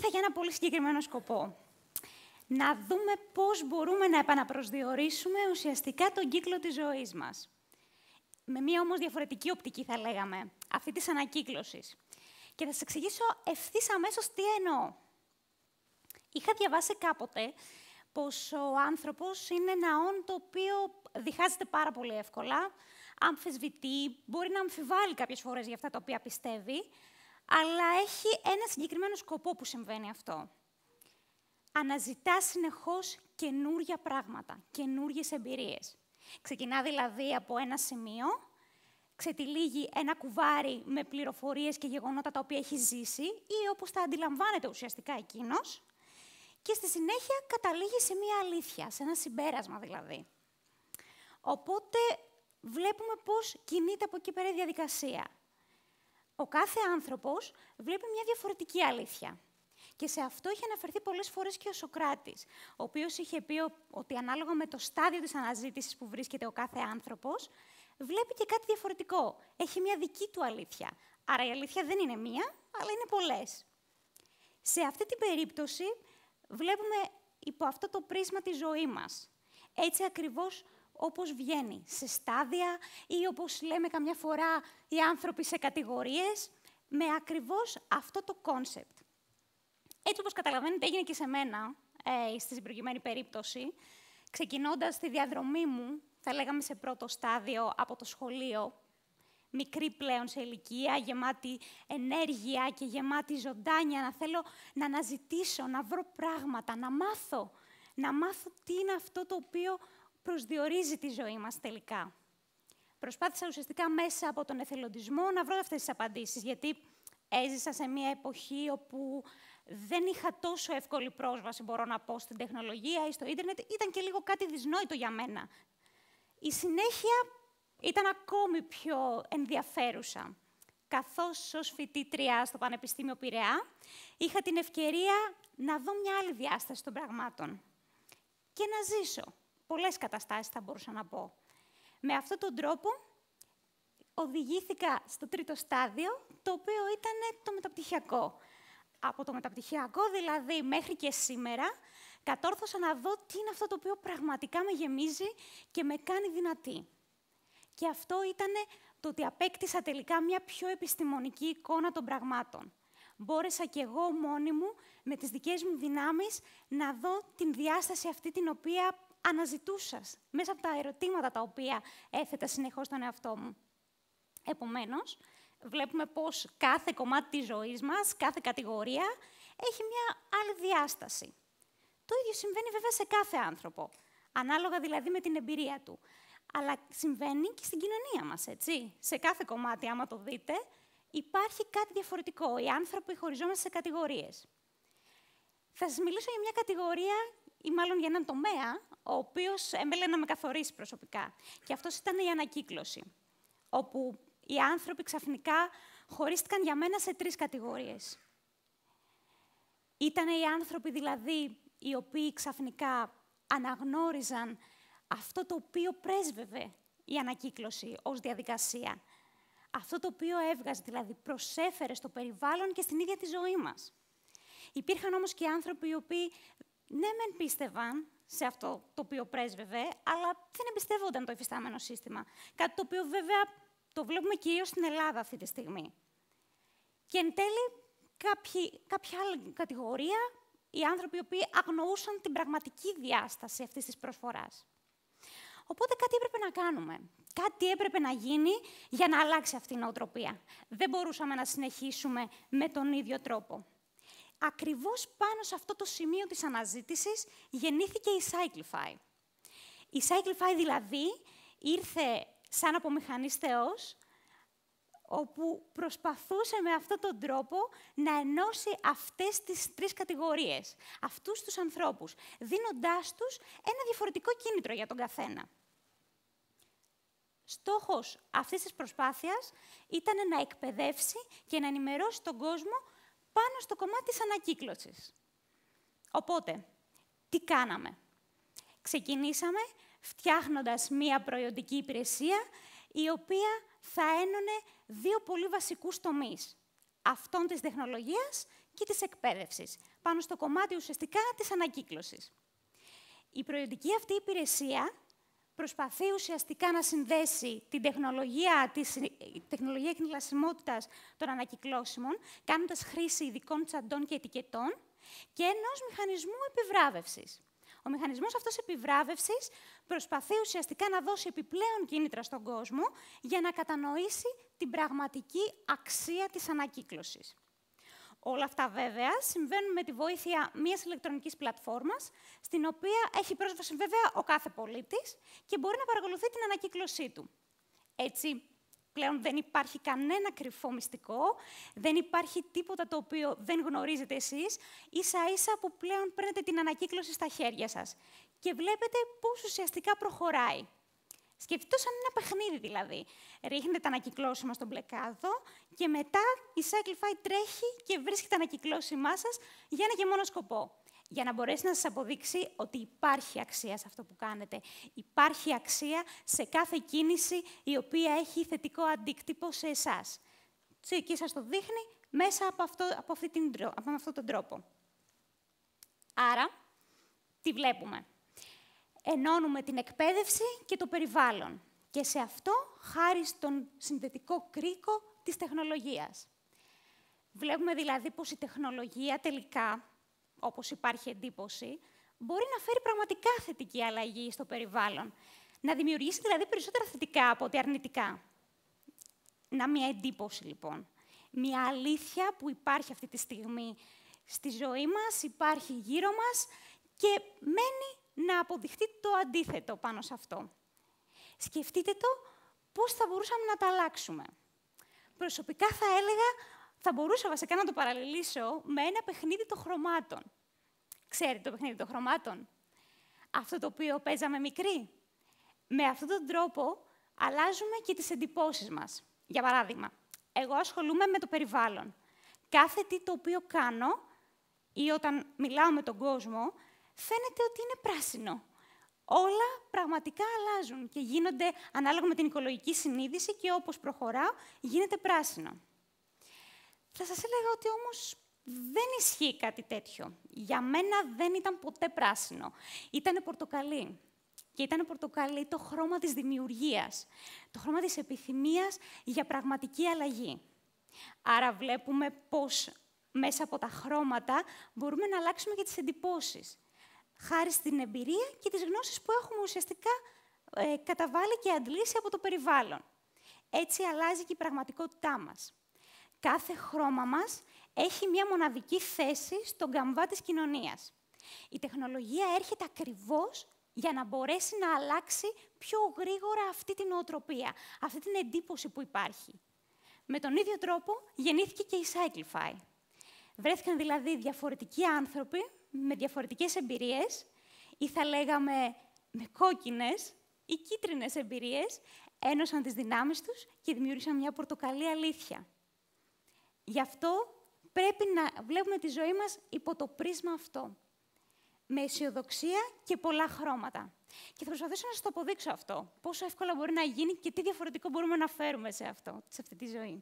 ήρθα για ένα πολύ συγκεκριμένο σκοπό. Να δούμε πώς μπορούμε να επαναπροσδιορίσουμε ουσιαστικά τον κύκλο της ζωής μας. Με μία όμως διαφορετική οπτική, θα λέγαμε, αυτή της ανακύκλωσης. Και θα σας εξηγήσω ευθύς αμέσως τι εννοώ. Είχα διαβάσει κάποτε πως ο άνθρωπος είναι ένα όν το οποίο διχάζεται πάρα πολύ εύκολα, αμφισβητεί, μπορεί να αμφιβάλλει κάποιες φορές για αυτά τα οποία πιστεύει, αλλά έχει ένα συγκεκριμένο σκοπό που συμβαίνει αυτό. Αναζητά συνεχώς καινούρια πράγματα, καινούριες εμπειρίες. Ξεκινά δηλαδή από ένα σημείο, ξετυλίγει ένα κουβάρι με πληροφορίες και γεγονότα τα οποία έχει ζήσει ή όπως τα αντιλαμβάνεται ουσιαστικά εκείνος και στη συνέχεια καταλήγει σε μία αλήθεια, σε ένα συμπέρασμα δηλαδή. Οπότε βλέπουμε πώς κινείται από εκεί πέρα η διαδικασία. Ο κάθε άνθρωπος βλέπει μια διαφορετική αλήθεια. Και σε αυτό είχε αναφερθεί πολλές φορές και ο Σωκράτης, ο οποίος είχε πει ότι ανάλογα με το στάδιο της αναζήτησης που βρίσκεται ο κάθε άνθρωπος, βλέπει και κάτι διαφορετικό. Έχει μια δική του αλήθεια. Άρα η αλήθεια δεν είναι μία, αλλά είναι πολλές. Σε αυτή την περίπτωση βλέπουμε υπό αυτό το πρίσμα τη ζωή μας. Έτσι ακριβώς όπως βγαίνει, σε στάδια ή όπως λέμε καμιά φορά οι άνθρωποι σε κατηγορίες, με ακριβώς αυτό το κόνσεπτ. Έτσι όπως καταλαβαίνετε έγινε και σε μένα, στη προηγουμένη περίπτωση, ξεκινώντας τη διαδρομή μου, θα λέγαμε σε πρώτο στάδιο από το σχολείο, μικρή πλέον σε ηλικία, γεμάτη ενέργεια και γεμάτη ζωντάνια, να θέλω να αναζητήσω, να βρω πράγματα, να μάθω τι είναι αυτό το οποίο προσδιορίζει τη ζωή μας τελικά. Προσπάθησα ουσιαστικά μέσα από τον εθελοντισμό να βρω αυτές τις απαντήσεις, γιατί έζησα σε μια εποχή όπου δεν είχα τόσο εύκολη πρόσβαση, μπορώ να πω, στην τεχνολογία ή στο ίντερνετ. Ήταν και λίγο κάτι δυσνόητο για μένα. Η συνέχεια ήταν ακόμη πιο ενδιαφέρουσα. Καθώς ως φοιτήτρια στο Πανεπιστήμιο Πειραιά, είχα την ευκαιρία να δω μια άλλη διάσταση των πραγμάτων και να ζήσω. Πολλές καταστάσεις θα μπορούσα να πω. Με αυτόν τον τρόπο οδηγήθηκα στο τρίτο στάδιο, το οποίο ήταν το μεταπτυχιακό. Από το μεταπτυχιακό, δηλαδή, μέχρι και σήμερα, κατόρθωσα να δω τι είναι αυτό το οποίο πραγματικά με γεμίζει και με κάνει δυνατή. Και αυτό ήταν το ότι απέκτησα τελικά μια πιο επιστημονική εικόνα των πραγμάτων. Μπόρεσα κι εγώ μόνη μου, με τις δικές μου δυνάμεις, να δω την διάσταση αυτή την οποία αναζητούσα μέσα από τα ερωτήματα τα οποία έθετα συνεχώς στον εαυτό μου. Επομένως, βλέπουμε πως κάθε κομμάτι της ζωής μας, κάθε κατηγορία, έχει μια άλλη διάσταση. Το ίδιο συμβαίνει βέβαια σε κάθε άνθρωπο, ανάλογα δηλαδή με την εμπειρία του. Αλλά συμβαίνει και στην κοινωνία μας, έτσι. Σε κάθε κομμάτι, άμα το δείτε, υπάρχει κάτι διαφορετικό. Οι άνθρωποι χωριζόμαστε σε κατηγορίες. Θα σας μιλήσω για μια κατηγορία, ή μάλλον για έναν τομέα, ο οποίος έμελε να με καθορίσει προσωπικά. Και αυτός ήταν η ανακύκλωση, όπου οι άνθρωποι ξαφνικά χωρίστηκαν για μένα σε 3 κατηγορίες. Ήτανε οι άνθρωποι δηλαδή οι οποίοι ξαφνικά αναγνώριζαν αυτό το οποίο πρέσβευε η ανακύκλωση ως διαδικασία. Αυτό το οποίο έβγαζε, δηλαδή προσέφερε στο περιβάλλον και στην ίδια τη ζωή μας. Υπήρχαν όμως και άνθρωποι οι οποίοι ναι μεν πίστευαν σε αυτό το οποίο πρέσβευε, αλλά δεν εμπιστεύονταν το υφιστάμενο σύστημα. Κάτι το οποίο βέβαια το βλέπουμε κυρίως στην Ελλάδα αυτή τη στιγμή. Και εν τέλει, κάποια άλλη κατηγορία, οι άνθρωποι οι οποίοι αγνοούσαν την πραγματική διάσταση αυτής της προσφοράς. Οπότε κάτι έπρεπε να κάνουμε. Κάτι έπρεπε να γίνει για να αλλάξει αυτή η νοοτροπία. Δεν μπορούσαμε να συνεχίσουμε με τον ίδιο τρόπο. Ακριβώς πάνω σε αυτό το σημείο της αναζήτησης γεννήθηκε η Cyclify. Η Cyclify δηλαδή ήρθε σαν απομηχανής Θεός, όπου προσπαθούσε με αυτόν τον τρόπο να ενώσει αυτές τις 3 κατηγορίες, αυτούς τους ανθρώπους, δίνοντάς τους ένα διαφορετικό κίνητρο για τον καθένα. Στόχος αυτής της προσπάθειας ήταν να εκπαιδεύσει και να ενημερώσει τον κόσμο πάνω στο κομμάτι της ανακύκλωσης. Οπότε, τι κάναμε? Ξεκινήσαμε φτιάχνοντας μία προϊόντικη υπηρεσία, η οποία θα ένωνε 2 πολύ βασικούς τομείς. Αυτόν της τεχνολογίας και της εκπαίδευσης, πάνω στο κομμάτι ουσιαστικά της ανακύκλωσης. Η προϊόντική αυτή υπηρεσία προσπαθεί ουσιαστικά να συνδέσει την τεχνολογία εχνηλασιμότητας των ανακυκλώσιμων, κάνοντας χρήση ειδικών τσαντών και ετικετών και ενός μηχανισμού επιβράβευσης. Ο μηχανισμός αυτός επιβράβευσης προσπαθεί ουσιαστικά να δώσει επιπλέον κίνητρα στον κόσμο για να κατανοήσει την πραγματική αξία της ανακύκλωσης. Όλα αυτά, βέβαια, συμβαίνουν με τη βοήθεια μιας ηλεκτρονικής πλατφόρμας, στην οποία έχει πρόσβαση, βέβαια, ο κάθε πολίτης και μπορεί να παρακολουθεί την ανακύκλωσή του. Έτσι, πλέον δεν υπάρχει κανένα κρυφό μυστικό, δεν υπάρχει τίποτα το οποίο δεν γνωρίζετε εσείς, ίσα-ίσα που πλέον παίρνετε την ανακύκλωση στα χέρια σας και βλέπετε πώς ουσιαστικά προχωράει. Σκεφτείτε το σαν ένα παιχνίδι, δηλαδή. Ρίχνετε τα ανακυκλώσιμα στον μπλε κάδο και μετά η Cyclify τρέχει και βρίσκει τα ανακυκλώσιμά σας για ένα και μόνο σκοπό. Για να μπορέσει να σας αποδείξει ότι υπάρχει αξία σε αυτό που κάνετε. Υπάρχει αξία σε κάθε κίνηση η οποία έχει θετικό αντίκτυπο σε εσάς. Και σας το δείχνει μέσα από αυτόν τον τρόπο. Άρα, τι βλέπουμε? Ενώνουμε την εκπαίδευση και το περιβάλλον. Και σε αυτό, χάρη στον συνδετικό κρίκο της τεχνολογίας. Βλέπουμε δηλαδή πως η τεχνολογία τελικά, όπως υπάρχει εντύπωση, μπορεί να φέρει πραγματικά θετική αλλαγή στο περιβάλλον. Να δημιουργήσει δηλαδή περισσότερα θετικά από ότι αρνητικά. Να μια εντύπωση λοιπόν. Μια αλήθεια που υπάρχει αυτή τη στιγμή στη ζωή μας, υπάρχει γύρω μας και μένει να αποδειχτεί το αντίθετο πάνω σε αυτό. Σκεφτείτε το πώς θα μπορούσαμε να τα αλλάξουμε. Προσωπικά θα έλεγα, θα μπορούσα βασικά να το παραλληλήσω με ένα παιχνίδι των χρωμάτων. Ξέρετε το παιχνίδι των χρωμάτων? Αυτό το οποίο παίζαμε μικροί. Με αυτόν τον τρόπο αλλάζουμε και τις εντυπώσεις μας. Για παράδειγμα, εγώ ασχολούμαι με το περιβάλλον. Κάθε τι το οποίο κάνω ή όταν μιλάω με τον κόσμο, φαίνεται ότι είναι πράσινο. Όλα πραγματικά αλλάζουν και γίνονται ανάλογα με την οικολογική συνείδηση και όπως προχωράω, γίνεται πράσινο. Θα σας έλεγα ότι όμως δεν ισχύει κάτι τέτοιο. Για μένα δεν ήταν ποτέ πράσινο. Ήτανε πορτοκαλί. Και ήταν πορτοκαλί το χρώμα της δημιουργίας, το χρώμα της επιθυμίας για πραγματική αλλαγή. Άρα βλέπουμε πώς μέσα από τα χρώματα μπορούμε να αλλάξουμε και τις εντυπώσεις. Χάρη στην εμπειρία και τις γνώσεις που έχουμε ουσιαστικά καταβάλει και αντλήσει από το περιβάλλον. Έτσι αλλάζει και η πραγματικότητά μας. Κάθε χρώμα μας έχει μια μοναδική θέση στον καμβά της κοινωνίας. Η τεχνολογία έρχεται ακριβώς για να μπορέσει να αλλάξει πιο γρήγορα αυτή την νοοτροπία, αυτή την εντύπωση που υπάρχει. Με τον ίδιο τρόπο γεννήθηκε και η Cyclify. Βρέθηκαν δηλαδή διαφορετικοί άνθρωποι με διαφορετικές εμπειρίες ή θα λέγαμε με κόκκινες ή κίτρινες εμπειρίες, ένωσαν τις δυνάμεις τους και δημιούργησαν μια πορτοκαλί αλήθεια. Γι' αυτό πρέπει να βλέπουμε τη ζωή μας υπό το πρίσμα αυτό. Με αισιοδοξία και πολλά χρώματα. Και θα προσπαθήσω να σας το αποδείξω αυτό. Πόσο εύκολα μπορεί να γίνει και τι διαφορετικό μπορούμε να φέρουμε σε αυτή τη ζωή.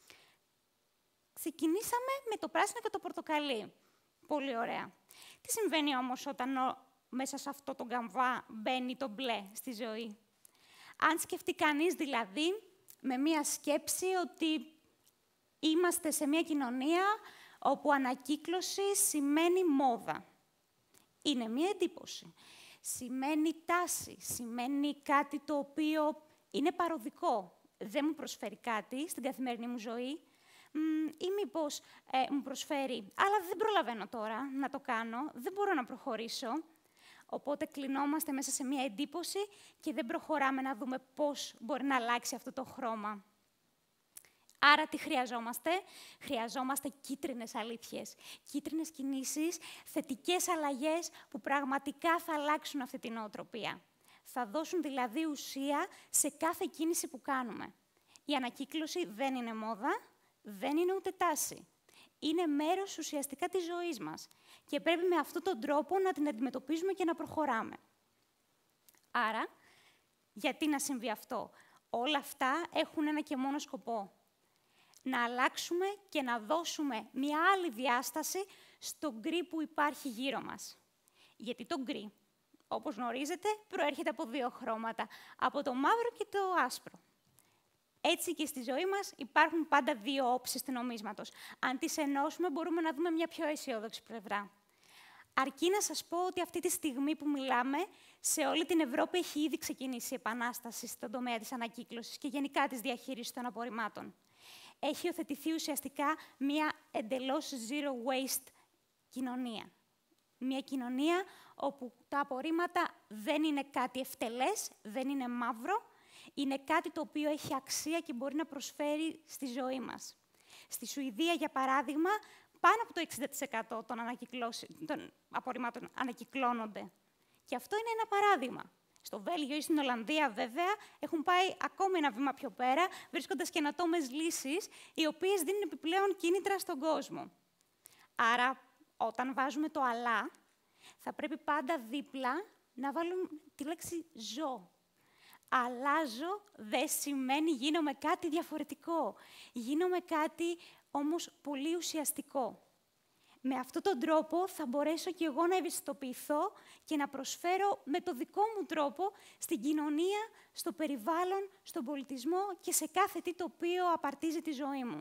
Ξεκινήσαμε με το πράσινο και το πορτοκαλί. Πολύ ωραία. Τι συμβαίνει όμως όταν μέσα σε αυτό το καμβά μπαίνει το μπλε στη ζωή? Αν σκεφτεί κανείς δηλαδή με μία σκέψη ότι είμαστε σε μία κοινωνία όπου ανακύκλωση σημαίνει μόδα. Είναι μία εντύπωση. Σημαίνει τάση, σημαίνει κάτι το οποίο είναι παροδικό. Δεν μου προσφέρει κάτι στην καθημερινή μου ζωή ή μήπως μου προσφέρει, αλλά δεν προλαβαίνω τώρα να το κάνω, δεν μπορώ να προχωρήσω. Οπότε κλεινόμαστε μέσα σε μία εντύπωση και δεν προχωράμε να δούμε πώς μπορεί να αλλάξει αυτό το χρώμα. Άρα τι χρειαζόμαστε? Χρειαζόμαστε κίτρινες αλήθειες, κίτρινες κινήσεις, θετικές αλλαγές που πραγματικά θα αλλάξουν αυτή την νοοτροπία. Θα δώσουν δηλαδή ουσία σε κάθε κίνηση που κάνουμε. Η ανακύκλωση δεν είναι μόδα, δεν είναι ούτε τάση. Είναι μέρος ουσιαστικά της ζωής μας και πρέπει με αυτόν τον τρόπο να την αντιμετωπίζουμε και να προχωράμε. Άρα, γιατί να συμβεί αυτό? Όλα αυτά έχουν ένα και μόνο σκοπό. να αλλάξουμε και να δώσουμε μια άλλη διάσταση στο γκρι που υπάρχει γύρω μας. Γιατί το γκρι, όπως γνωρίζετε, προέρχεται από δύο χρώματα, από το μαύρο και το άσπρο. Έτσι και στη ζωή μας υπάρχουν πάντα δύο όψεις του νομίσματος. Αν τις ενώσουμε, μπορούμε να δούμε μια πιο αισιόδοξη πλευρά. Αρκεί να σας πω ότι αυτή τη στιγμή που μιλάμε, σε όλη την Ευρώπη έχει ήδη ξεκινήσει η επανάσταση στον τομέα της ανακύκλωσης και γενικά της διαχείρισης των απορριμμάτων. Έχει υιοθετηθεί ουσιαστικά μια εντελώς zero waste κοινωνία. Μια κοινωνία όπου τα απορρίμματα δεν είναι κάτι ευτελές, δεν είναι μαύρο, είναι κάτι το οποίο έχει αξία και μπορεί να προσφέρει στη ζωή μας. Στη Σουηδία, για παράδειγμα, πάνω από το 60% των απορριμμάτων ανακυκλώνονται. Και αυτό είναι ένα παράδειγμα. Στο Βέλγιο ή στην Ολλανδία, βέβαια, έχουν πάει ακόμη ένα βήμα πιο πέρα, βρίσκοντας καινοτόμες λύσεις, οι οποίες δίνουν επιπλέον κίνητρα στον κόσμο. Άρα, όταν βάζουμε το αλλά, θα πρέπει πάντα δίπλα να βάλουμε τη λέξη ζω. Αλλάζω δεν σημαίνει γίνομαι κάτι διαφορετικό. Γίνομαι κάτι όμως πολύ ουσιαστικό. Με αυτόν τον τρόπο θα μπορέσω και εγώ να ευαισθητοποιηθώ και να προσφέρω με το δικό μου τρόπο στην κοινωνία, στο περιβάλλον, στον πολιτισμό και σε κάθε τι το οποίο απαρτίζει τη ζωή μου.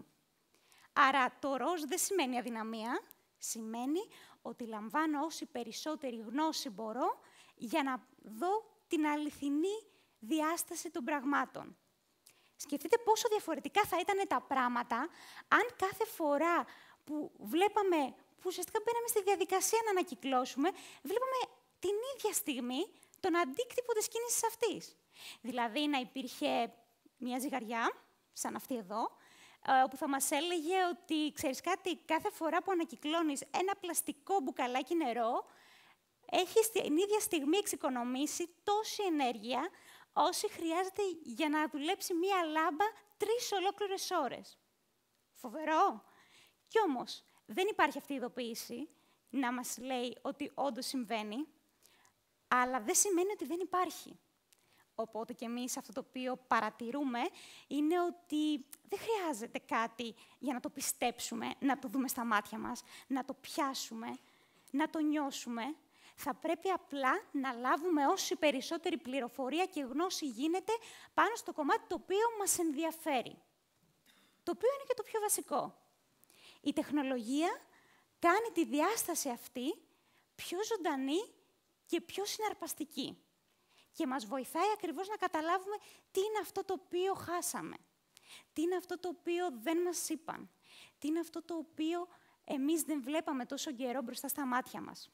Άρα το ροζ δεν σημαίνει αδυναμία, σημαίνει ότι λαμβάνω όση περισσότερη γνώση μπορώ για να δω την αληθινή διάσταση των πραγμάτων. Σκεφτείτε πόσο διαφορετικά θα ήταν τα πράγματα αν κάθε φορά που βλέπαμε, που ουσιαστικά μπαίναμε στη διαδικασία να ανακυκλώσουμε, βλέπαμε την ίδια στιγμή τον αντίκτυπο της κίνησης αυτής. Δηλαδή να υπήρχε μια ζυγαριά, σαν αυτή εδώ, όπου θα μας έλεγε ότι, ξέρεις κάτι, κάθε φορά που ανακυκλώνεις ένα πλαστικό μπουκαλάκι νερό, έχεις την ίδια στιγμή εξοικονομήσει τόση ενέργεια, όση χρειάζεται για να δουλέψει μία λάμπα 3 ολόκληρες ώρες. Φοβερό! Κι όμως, δεν υπάρχει αυτή η ειδοποίηση να μας λέει ότι όντως συμβαίνει, αλλά δεν σημαίνει ότι δεν υπάρχει. Οπότε και εμείς αυτό το οποίο παρατηρούμε είναι ότι δεν χρειάζεται κάτι για να το πιστέψουμε, να το δούμε στα μάτια μας, να το πιάσουμε, να το νιώσουμε. Θα πρέπει απλά να λάβουμε όση περισσότερη πληροφορία και γνώση γίνεται πάνω στο κομμάτι το οποίο μας ενδιαφέρει. Το οποίο είναι και το πιο βασικό. Η τεχνολογία κάνει τη διάσταση αυτή πιο ζωντανή και πιο συναρπαστική. Και μας βοηθάει ακριβώς να καταλάβουμε τι είναι αυτό το οποίο χάσαμε. Τι είναι αυτό το οποίο δεν μας είπαν. Τι είναι αυτό το οποίο εμείς δεν βλέπαμε τόσο καιρό μπροστά στα μάτια μας.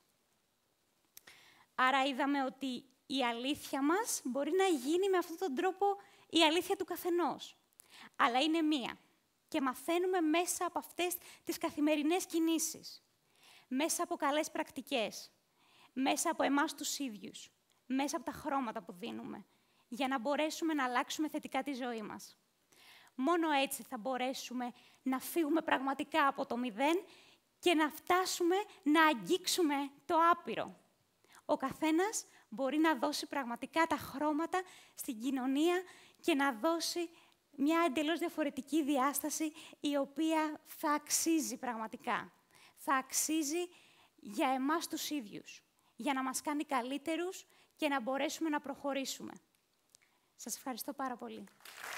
Άρα είδαμε ότι η αλήθεια μας μπορεί να γίνει με αυτόν τον τρόπο η αλήθεια του καθενός. Αλλά είναι μία. Και μαθαίνουμε μέσα από αυτές τις καθημερινές κινήσεις. Μέσα από καλές πρακτικές. Μέσα από εμάς τους ίδιους. Μέσα από τα χρώματα που δίνουμε. Για να μπορέσουμε να αλλάξουμε θετικά τη ζωή μας. Μόνο έτσι θα μπορέσουμε να φύγουμε πραγματικά από το μηδέν και να φτάσουμε να αγγίξουμε το άπειρο. Ο καθένας μπορεί να δώσει πραγματικά τα χρώματα στην κοινωνία και να δώσει μια εντελώς διαφορετική διάσταση η οποία θα αξίζει πραγματικά. Θα αξίζει για εμάς τους ίδιους, για να μας κάνει καλύτερους και να μπορέσουμε να προχωρήσουμε. Σας ευχαριστώ πάρα πολύ.